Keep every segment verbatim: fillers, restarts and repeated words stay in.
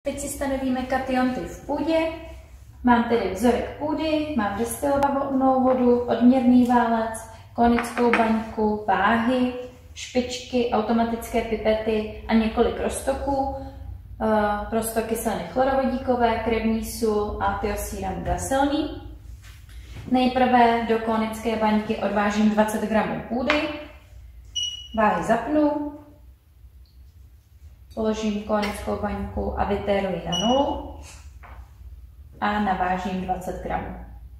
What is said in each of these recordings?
Teď si stanovíme kationty v půdě. Mám tedy vzorek půdy, mám destilovanou vodu, odměrný válec, konickou baňku, váhy, špičky, automatické pipety a několik roztoků. Roztok kyseliny chlorovodíkové, krevní sůl a tyosíran draselný. Nejprve do konické baňky odvážím dvacet gramů půdy, váhy zapnu, položím konickou baňku a vytéruji na nulu a navážím dvacet gramů.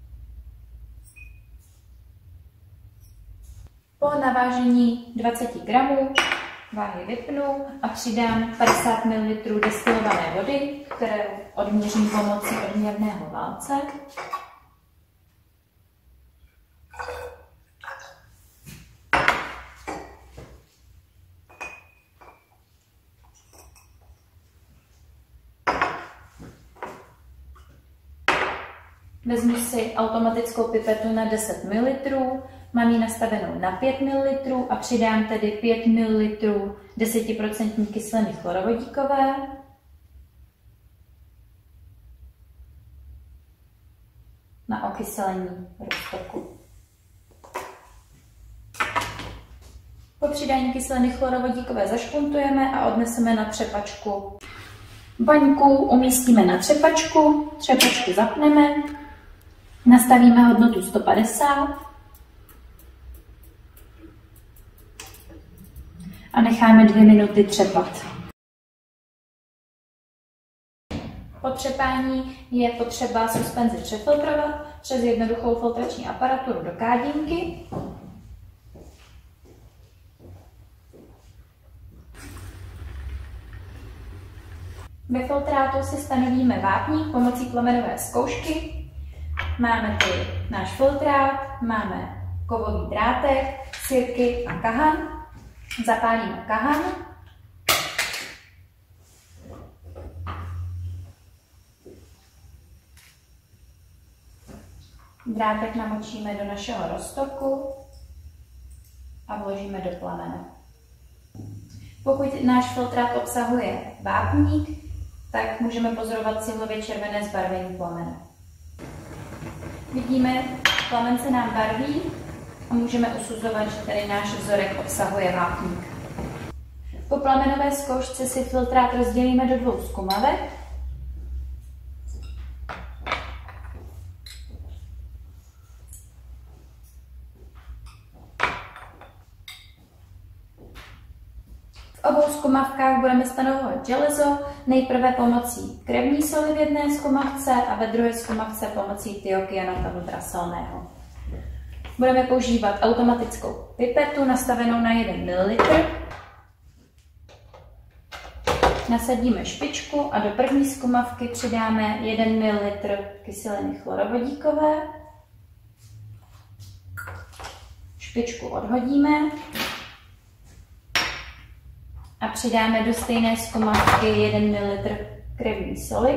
Po navážení dvacet gramů váhy vypnu a přidám padesát mililitrů destilované vody, kterou odměřím pomocí odměrného válce. Vezmu si automatickou pipetu na deset mililitrů, mám ji nastavenou na pět mililitrů a přidám tedy pět mililitrů deset procent kyseliny chlorovodíkové. Na okyselení roztoku. Po přidání kyseliny chlorovodíkové zašpuntujeme a odneseme na třepačku. Baňku umístíme na třepačku, třepačku zapneme, nastavíme hodnotu sto padesát a necháme dvě minuty třepat. Po třepání je potřeba suspenzi přefiltrovat přes jednoduchou filtrační aparaturu do kádínky. Ve filtrátu si stanovíme vápník pomocí plamenové zkoušky. Máme tady náš filtrát, máme kovový drátek, sirky a kahan. Zapálíme kahan. Drátek namočíme do našeho roztoku a vložíme do plamene. Pokud náš filtrát obsahuje vápník, tak můžeme pozorovat cílově červené zbarvení plamene. Vidíme, plamen se nám barví a můžeme usuzovat, že tady náš vzorek obsahuje vápník. Po plamenové zkoušce si filtrát rozdělíme do dvou zkumavek. V obou zkumavkách budeme stanovovat železo, nejprve pomocí krevní soli v jedné zkumavce a ve druhé zkumavce pomocí tyokyanatanu draselného. Budeme používat automatickou pipetu nastavenou na jeden mililitr. Nasadíme špičku a do první zkumavky přidáme jeden mililitr kyseliny chlorovodíkové. Špičku odhodíme a přidáme do stejné zkumavky jeden mililitr krevní soli.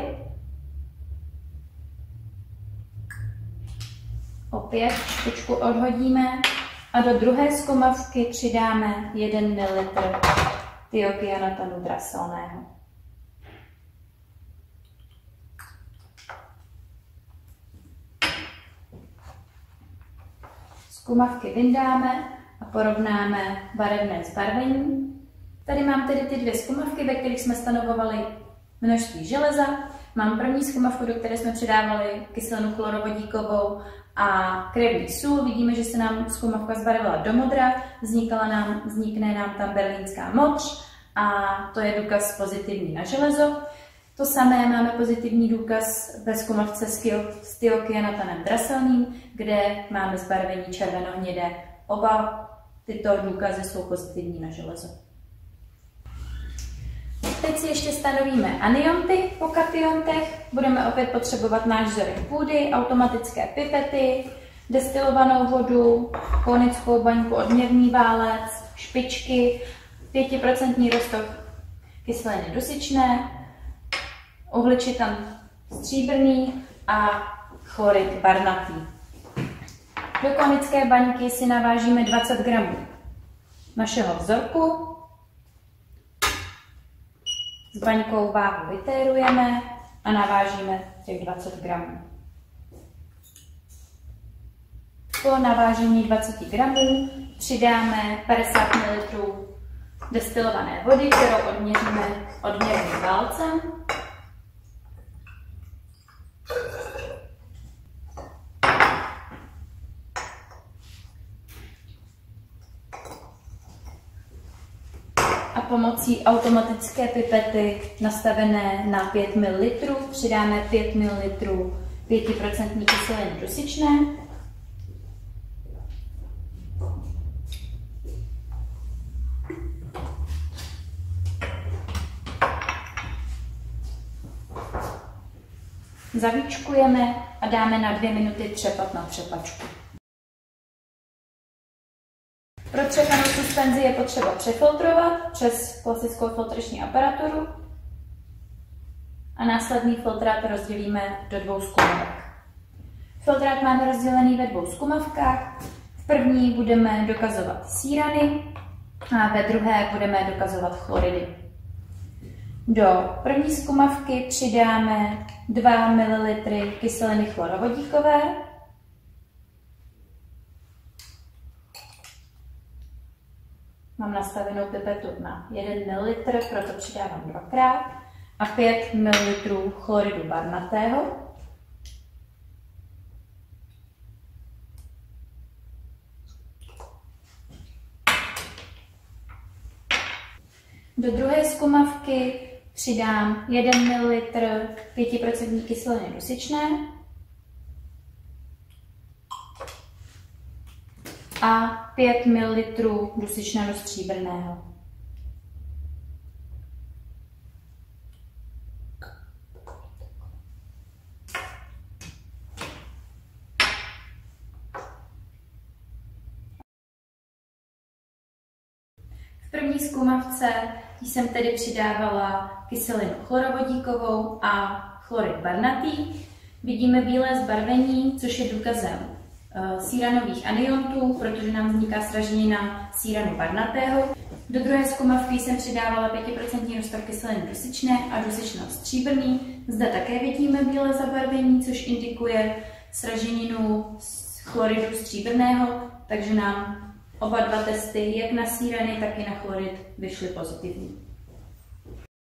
Opět špičku odhodíme a do druhé zkumavky přidáme jeden mililitr tyokyanatanu draselného. Zkumavky vyndáme a porovnáme barevné zbarvení. Tady mám tedy ty dvě zkumavky, ve kterých jsme stanovovali množství železa. Mám první zkumavku, do které jsme přidávali kyselinu chlorovodíkovou a krevní sůl. Vidíme, že se nám zkumavka zbarvila do modra, vznikala nám, vznikne nám tam berlínská modř a to je důkaz pozitivní na železo. To samé máme pozitivní důkaz ve zkumavce s tyokyanatanem draselným, kde máme zbarvení červeno-hnědé. Oba tyto důkazy jsou pozitivní na železo. Teď si ještě stanovíme anionty po kationtech. Budeme opět potřebovat náš vzorek půdy, automatické pipety, destilovanou vodu, konickou baňku, odměrný válec, špičky, pět procent roztok kyseliny dusičné, uhličitan stříbrný a chlorid barnatý. Do konické baňky si navážíme dvacet gramů našeho vzorku. vaňkou váhu vytérujeme a navážíme těch dvacet gramů. Po navážení dvacet gramů přidáme padesát mililitrů destilované vody, kterou odměříme odměrným válcem. A pomocí automatické pipety nastavené na pět mililitrů přidáme pět mililitrů pět procent kyseliny dusičné. Zavíčkujeme a dáme na dvě minuty třepat na třepačku. Pro třepanou suspenzi je potřeba přefiltrovat přes klasickou filtrační aparaturu a následný filtrát rozdělíme do dvou zkumavek. Filtrát máme rozdělený ve dvou zkumavkách. V první budeme dokazovat sírany a ve druhé budeme dokazovat chloridy. Do první zkumavky přidáme dva mililitry kyseliny chlorovodíkové, mám nastavenou pipetu na jeden mililitr, proto přidávám dvakrát, a pět mililitrů chloridu barnatého. Do druhé zkumavky přidám jeden mililitr pět procent kyseliny dusičné a pět mililitrů dusičnanu stříbrného. V první zkumavce jsem tedy přidávala kyselinu chlorovodíkovou a chlorid barnatý. Vidíme bílé zbarvení, což je důkazem uh, síranových aniontů, protože nám vzniká sraženina síranu barnatého. Do druhé zkumavky jsem přidávala pět procent roztok kyseliny dusičné a dusičnan stříbrný. Zde také vidíme bílé zabarvení, což indikuje sraženinu chloridu stříbrného, takže nám oba dva testy, jak na sírany, tak i na chlorid, vyšly pozitivní.